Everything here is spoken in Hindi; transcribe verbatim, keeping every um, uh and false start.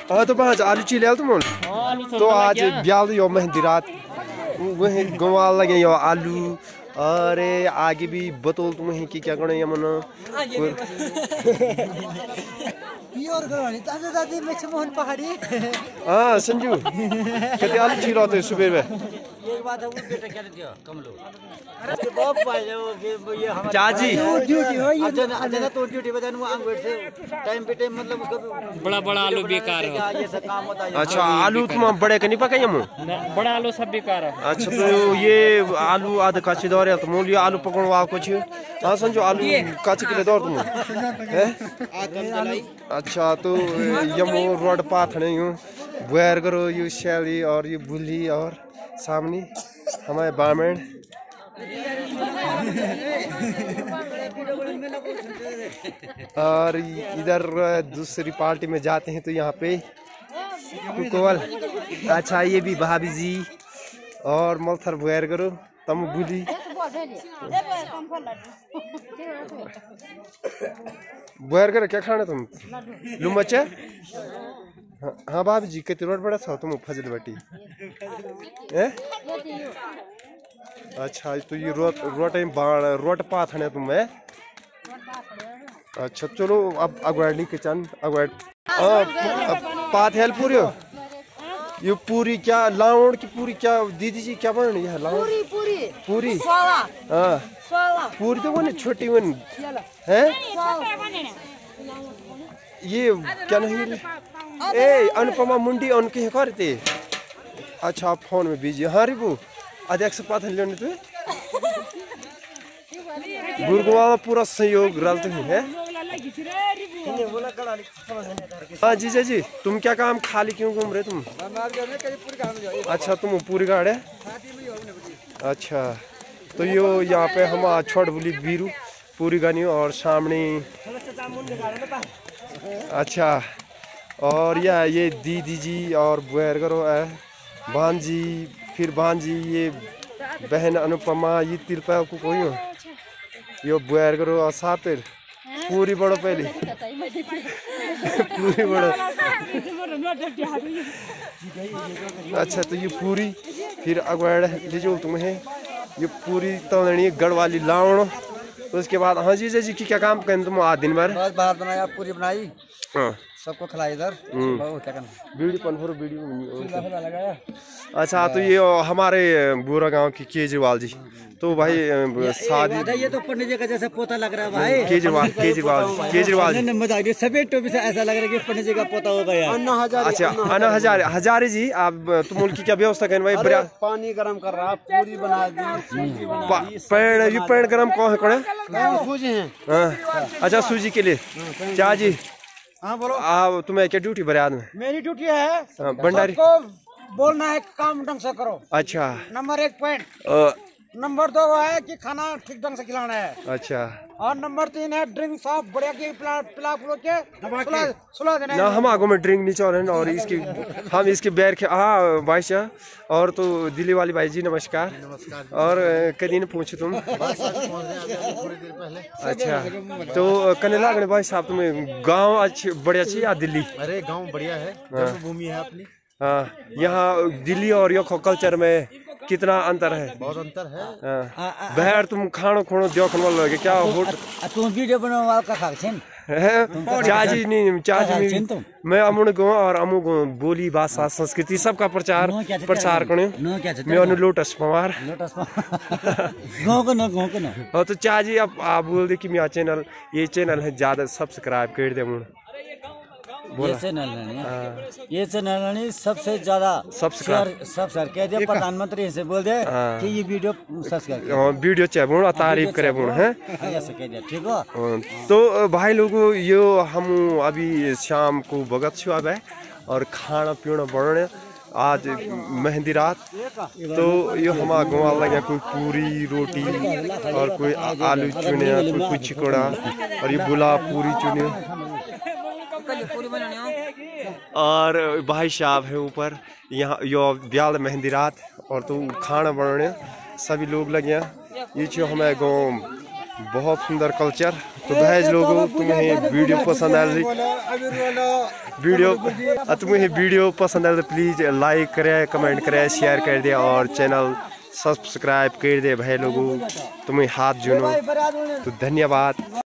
हाँ तो पाँच आलू चिले तुम तो आज ब्याल यो मेहंदी रात वही गंवाल लगे यो आलू। अरे आगे भी बतौल तुम कि क्या करना यमन हाँ संजू कहते आलू चिलो तो सुबह में एक बात है वो बेटा क्या दिया कमलो चाची ड्यूटी हो ये अच्छा तो ड्यूटी बता वो आंग बैठ से टाइम पे टाइम मतलब उसका बड़ा बड़ा आलू बेकार है ये सब काम होता है। अच्छा आलू तुम बड़े का नहीं पकाए मुँह बड़ा आलू सब बेकार है। अच्छा तो ये आलू आधा काची दौर है तुम ये आलू पकड़ो वाव कुछ हाँ समझो आलू काची के लिए दौर तुम है अच्छा तो यमो रोड पाथ नहीं हूँ बुआर करो ये शैली और ये बुली और सामने हमारे बामें और इधर दूसरी पार्टी में जाते हैं तो यहाँ पे कुकोवल अच्छा ये भी भाभी जी और मलथर बुआर करो तम बुली बुआर करो क्या खाना तुम लुमचा हाँ भाभी जी कितने रोड बड़ा था तुम फजल बटी अच्छा तो ये रोट रोट रोट पाथ है तुम है अच्छा चलो अब अगवाड़ी के चंद अगवाड़ पाथ हेल्प पूरी हो ये पूरी क्या लाउड की पूरी क्या दीदी जी क्या बन रही है लाउड पूरी पूरी पूरी हाँ पूरी तो वो नहीं छोटी वन है ये क्या नहीं ए अनुपमा मुंडी उनके करते अच्छा फोन में बिजी हाँ रिबू अध्यक्ष पाथ लेने तो गुरुगुआ पूरा सहयोग रलते हैं हाँ जीजा जी तुम क्या काम खाली क्यों घूम रहे तुम अच्छा तुम पूरी गाड़े अच्छा तो यो यहाँ पे हम छोड़ बोली बीरू पूरी गानी और सामने अच्छा और या ये दीदी जी और बुआर करो है भांजी फिर भांजी ये बहन अनुपमा ये तिरपा को कोई हो यो बुआर करो और सापेर पूरी बड़ो पहले पूरी बड़ो अच्छा तो ये पूरी फिर अगवाड़ ले जो तुम्हें ये पूरी तलनी गढ़ वाली लावण उसके बाद हाँ जी जी की क्या काम करें तुम आज दिन भर बाहर बनाया पूरी बनाई हाँ सबको खिलाई इधर क्या करना वीडियो कॉन्फ्रेंस वीडियो लगाया अच्छा तो ये हमारे बुरा गांव की केजरीवाल जी तो भाई शादी ये तो पंडित जी का जैसा पोता लग रहा है भाई केजरीवाल केजरीवाल केजरीवाल मजा आ गई सफेद टोपी से ऐसा लग रहा है कि पंडित जी का पोता होगा यार अच्छा अन्ना हजारे हजारे जी आप तुम उनकी क्या व्यवस्था करें भाई बड़ा पानी गरम कर रहा पूरी बना दी पेड़ ये पेड़ गरम कौन है कौन है सूजी है अच्छा सूजी के लिए चाह जी हाँ बोलो आप तुम्हें क्या ड्यूटी बड़े आदमी मेरी ड्यूटी है भंडारी बोलना है काम ढंग से करो अच्छा नंबर एक पॉइंट नंबर दो है कि खाना ठीक ढंग से खिलाना है अच्छा और नंबर तीन है ड्रिंक साफ बढ़िया की पिला पिला पुलो के सुला देना ना हम आगो में ड्रिंक नहीं चाह रहे हैं और इसकी हम इसके बैर के हाँ भाई साहब और तो दिल्ली वाली भाई जी नमस्कार और कहीं नहीं पूछो तुम अच्छा तो कनेला भाई साहब तुम्हें गांव अच्छी बड़ी अच्छी या दिल्ली अरे गांव बढ़िया है जन्मभूमि है अपनी हाँ यहाँ दिल्ली और यो कल्चर में कितना अंतर है बहुत अंतर है बहर तुम खानो खोनो देखने वाला लगे क्या होट तुम वीडियो बनाने वाला का खाक छेन चाची नहीं चाची नहीं मैं अमुन गो और अमु गो बोली भाषा संस्कृति सबका प्रचार प्रचार करूँ मैं अनु लोटस पवार लोटस गांव को ना गांव को ना और तो चाची अब आप बोल दे कि मेरा चैनल ये चैनल है ज्यादा सब्सक्राइब कर दे मुन ये चैनल ये चैनल सबसे ज्यादा सब्सक्राइब सब कह दिया प्रधानमंत्री से बोल दे कि ये वीडियो सब्सक्राइब वीडियो चाहिए तारीफ करे बुण है ऐसा कह दिया ठीक हो तो भाई लोगों यो हम अभी शाम को भगत छुआ है और खाना पीना बढ़ने आज मेहंदी रात तो यो हमारा गाँव लगे कोई पूरी रोटी और कोई आलू चुने कोई कुछ चिकड़ा और ये बुला पूरी चुने और भाई साहब है ऊपर यहाँ यो ब्याल मेहंदी रात और तो खाना बनाने सभी लोग लगे ये जो हमारे गाँव बहुत सुंदर कल्चर। तो भाई लोगों तुम्हें वीडियो पसंद आ रही वीडियो तुम्हें वीडियो पसंद आए तो प्लीज़ लाइक करें, कमेंट करें, शेयर कर दिया और चैनल सब्सक्राइब कर दे भाई लोगों। तुम्हें हाथ जुनो तो धन्यवाद।